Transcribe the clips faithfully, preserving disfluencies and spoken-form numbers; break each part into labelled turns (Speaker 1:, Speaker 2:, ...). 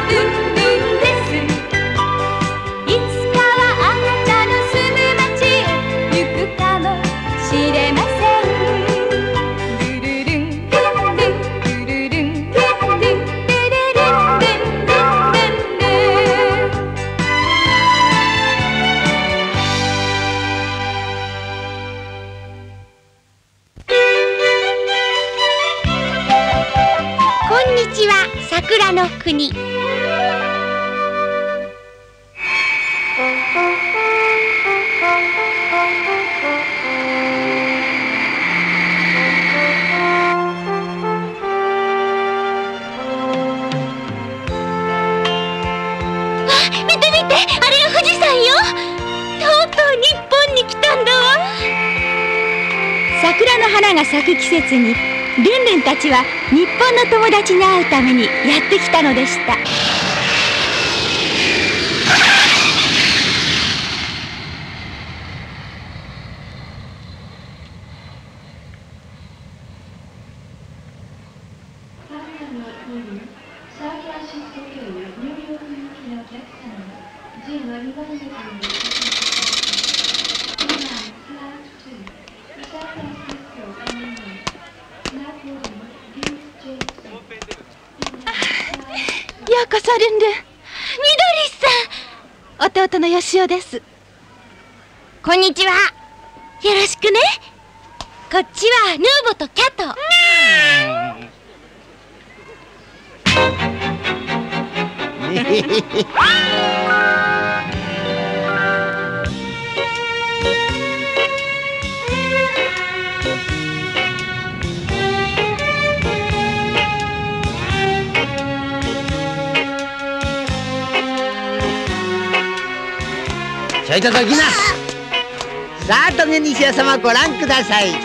Speaker 1: 桜の国。
Speaker 2: 桜の花が咲く季節にルンルンたちは日本の友達に会うためにやってきたのでした。ようこそルンルン。みどりさん。弟のよしおです。
Speaker 1: こんにちは。
Speaker 2: よろしくね。こっちはヌーボとキャト。
Speaker 3: ちょいとどきな。さあトゲ西屋様ご覧ください。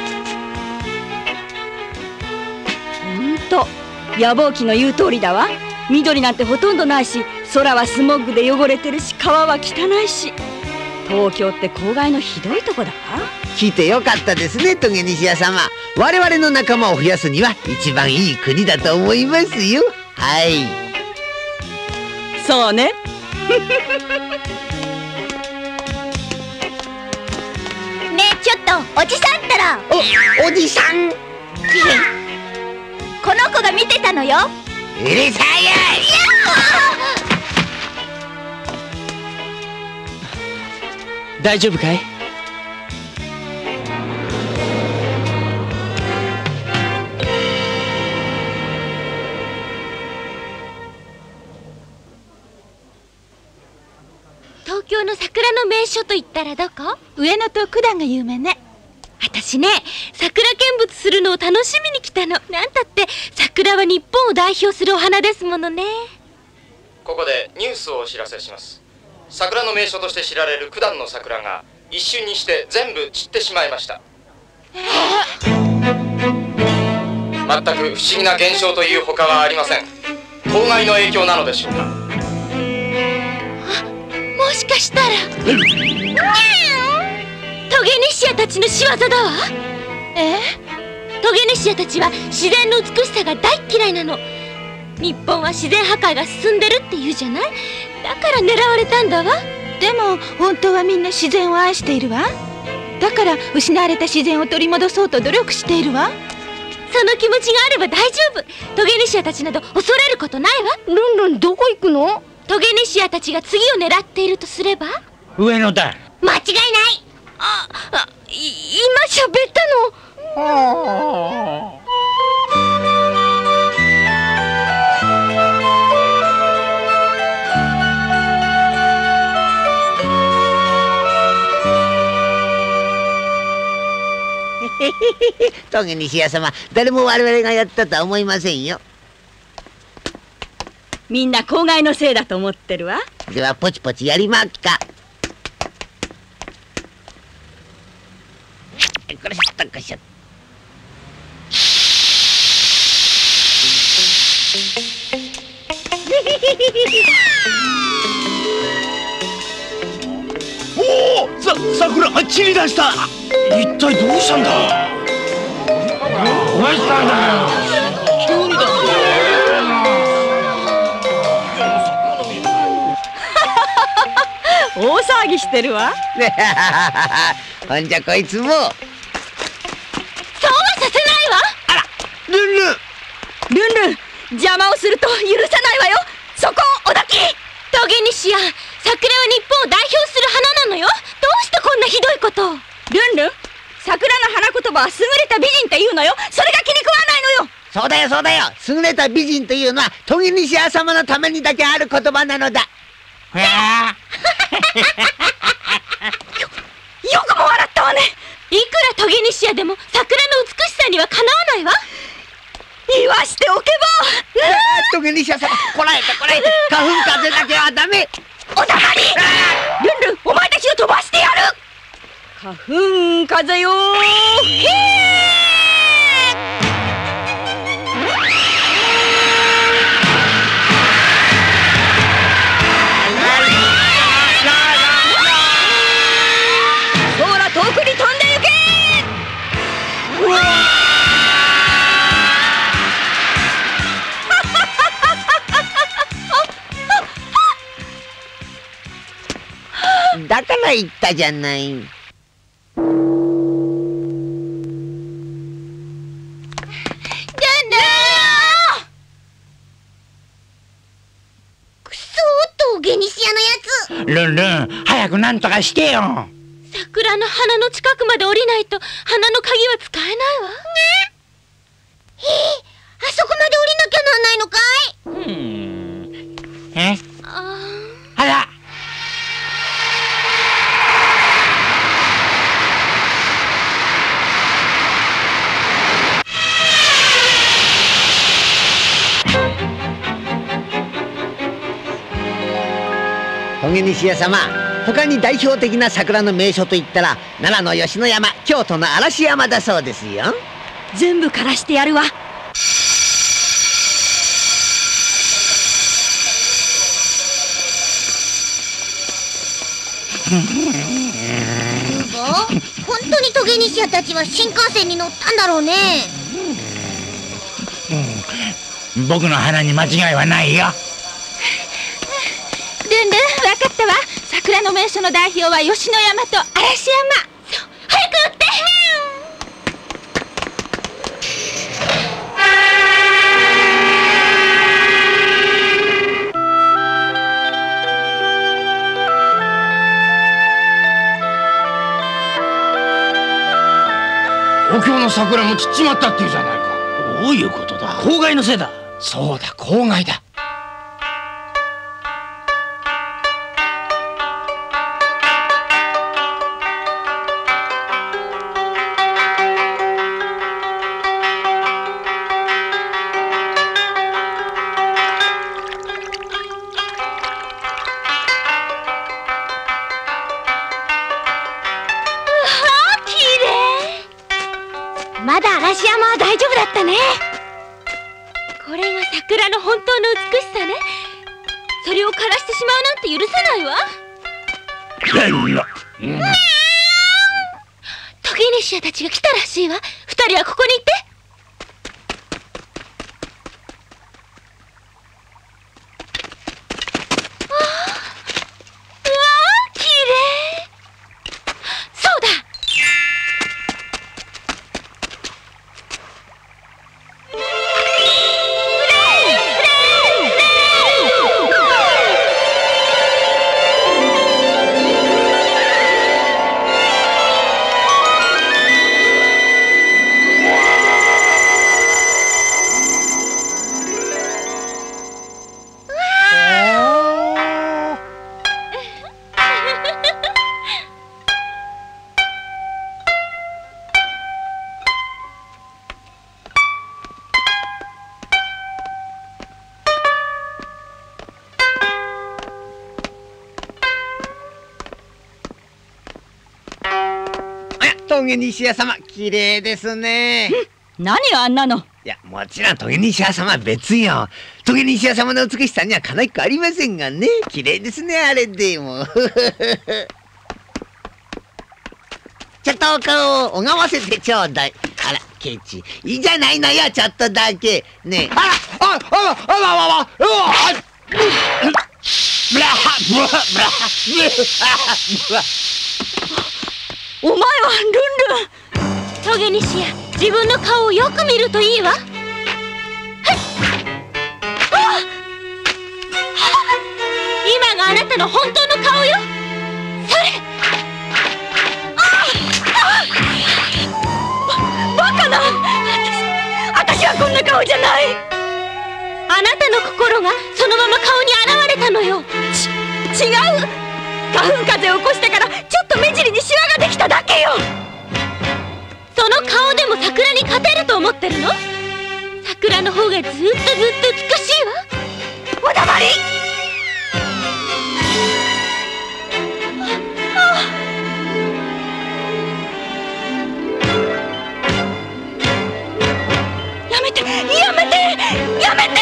Speaker 4: ほんと野望記の言う通りだわ。緑なんてほとんどないし、空はスモッグで汚れてるし、川は汚いし、東京って公害のひどいとこだわ。
Speaker 3: 来てよかったですねトゲ西屋様。我々の仲間を増やすには一番いい国だと思いますよ。はい、
Speaker 4: そうね。
Speaker 1: ちょっとおじさんったら。
Speaker 3: お、おじさん。
Speaker 1: この子が見てたのよ。
Speaker 3: うるさいよ。
Speaker 5: 大丈夫かい？
Speaker 2: 東京の桜の名所と言ったらどこ？
Speaker 6: 上野と九段が有名ね。
Speaker 2: 私ね、桜見物するのを楽しみに来たの。なんたって桜は日本を代表するお花ですものね。
Speaker 7: ここでニュースをお知らせします。桜の名所として知られる九段の桜が一瞬にして全部散ってしまいました。えー、全く不思議な現象というほかはありません。公害の影響なのでしょうか。
Speaker 2: もしかしたらトゲネシアたちの仕業だわ。
Speaker 6: え？
Speaker 2: トゲネシアたちは自然の美しさが大嫌いなの。日本は自然破壊が進んでるって言うじゃない。だから狙われたんだわ。
Speaker 6: でも本当はみんな自然を愛しているわ。だから失われた自然を取り戻そうと努力しているわ。
Speaker 2: その気持ちがあれば大丈夫。トゲネシアたちなど恐れることないわ。
Speaker 4: ルンルンどこ行くの？
Speaker 2: トゲネシアたちが次を狙っているとすれば
Speaker 5: 上野だ。
Speaker 1: 間違いない。
Speaker 2: あ、あ、い今喋ったの。
Speaker 3: トゲ西屋様、誰も我々がやったとは思いませんよ。
Speaker 4: みんな公害のせいだと思ってるわ。
Speaker 3: ではポチポチやりまっか。これしっとこしょ。
Speaker 5: おお、さ、桜が散り出した。一体どうしたんだ。どうしたんだよ。急にだって。
Speaker 4: 大騒ぎしてるわ。
Speaker 3: ほんじゃこいつも。
Speaker 2: そうはさせないわ。
Speaker 3: あら、ルンルン。
Speaker 4: ルンルン、邪魔をすると許さないわよ。そこをおどき。
Speaker 2: トゲニシア、桜は日本を代表する花なのよ。どうしてこんなひどいことを。
Speaker 4: ルンルン、桜の花言葉は優れた美人って言うのよ。それが気に食わないのよ。
Speaker 3: そうだよそうだよ、優れた美人というのはトゲニシア様のためにだけある言葉なのだ。
Speaker 4: よ、よくも笑ったわね。
Speaker 2: いくらトゲニシアでも桜の美しさにはかなわないわ。
Speaker 4: 言わしておけば。
Speaker 3: トゲニシア様、こらえてこらえて、花粉風だけはダメ。
Speaker 4: お黙り。ルンルン、お前たちを飛ばしてやる。花粉風よー。空遠くに飛んでゆけ。うわ
Speaker 3: だから言ったじゃない。
Speaker 5: ルンルン、早くなんとかしてよ。
Speaker 2: 桜の花の近くまで降りないと花の鍵は使えないわ。ね
Speaker 1: へえ、あそこまで降りなきゃなんないのかい。
Speaker 5: うん。え？
Speaker 2: あ
Speaker 5: あら。
Speaker 3: トゲニシア様、他に代表的な桜の名所といったら奈良の吉野山、京都の嵐山だそうですよ。
Speaker 4: 全部枯らしてやるわ。
Speaker 1: 本当にトゲニシアたちは新幹線に乗ったんだろうね。
Speaker 5: うん、僕の花に間違いはないよ。
Speaker 6: ルンルン、分かったわ。桜の名所の代表は吉野山と嵐山。そう、早く打って。
Speaker 7: 東京の桜も散っちまったっていうじゃないか。
Speaker 5: どういうことだ。公害のせいだ。
Speaker 7: そうだ、公害だ。
Speaker 2: まだ嵐山は大丈夫だったね。これが桜の本当の美しさね。それを枯らしてしまうなんて許さないわ。トゲニシアたちが来たらしいわ。二人はここにいて。ああ、うわあ、きれい。そうだ。
Speaker 3: トゲニシア様、綺麗ですね。
Speaker 4: 何よあんなの。
Speaker 3: いや、もちろんトゲニシア様は別よ。トゲニシア様の美しさにはかなりありませんがね。綺麗ですね、あれでも。ちょっとお顔を拝ませてちょうだい。あら、ケチ、いいじゃないのよ、ちょっとだけ。ねえ。
Speaker 5: あら、あ、あ、あ、あ、あ、あ、あ、あ、
Speaker 4: お前はルンルン。
Speaker 2: トゲニシア、自分の顔をよく見るといいわ。今があなたの本当の顔よ。それ。
Speaker 4: バカな。私、私はこんな顔じゃない。
Speaker 2: あなたの心がそのまま顔に現れたのよ。
Speaker 4: ち、違う。花粉風邪を起こしてからちょっと目尻にシワができただけよ。
Speaker 2: その顔でも桜に勝てると思ってるの？桜の方がずっとずっと美しいわ。
Speaker 4: おだまり。やめてやめてやめて。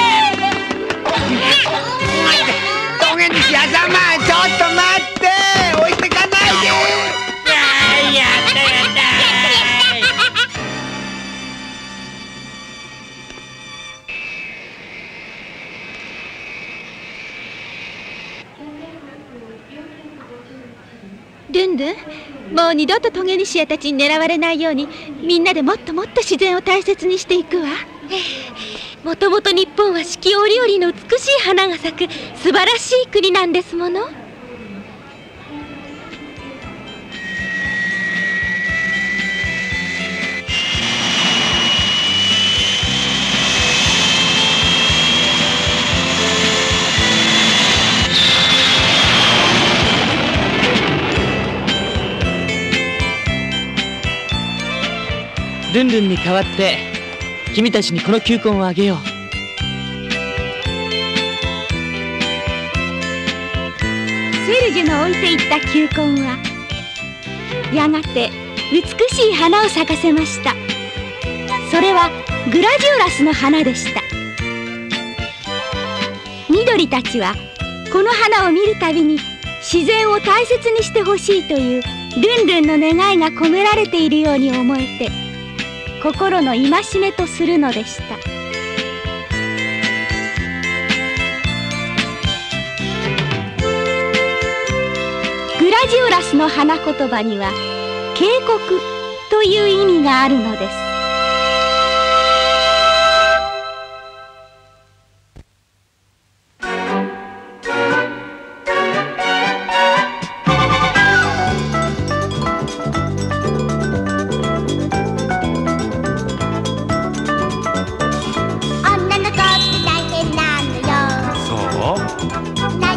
Speaker 3: トゲニシア様、ちょっと待って、置いてかないで。やったやった。
Speaker 6: ルンルン、もう二度とトゲニシアたちに狙われないように、みんなでもっともっと自然を大切にしていくわ。
Speaker 2: もともと日本は四季折々の美しい花が咲く素晴らしい国なんですもの。
Speaker 8: ルンルンに代わって君たちにこの球根をあげよう。
Speaker 4: セルジュの置いていった球根はやがて美しい花を咲かせました。それはグラジオラスの花でした。緑たちはこの花を見るたびに自然を大切にしてほしいというルンルンの願いが込められているように思えて、心の戒めとするのでした。グラジオラスの花言葉には警告という意味があるのです。
Speaker 1: 女の子って大変なのよ。
Speaker 5: そう。
Speaker 1: な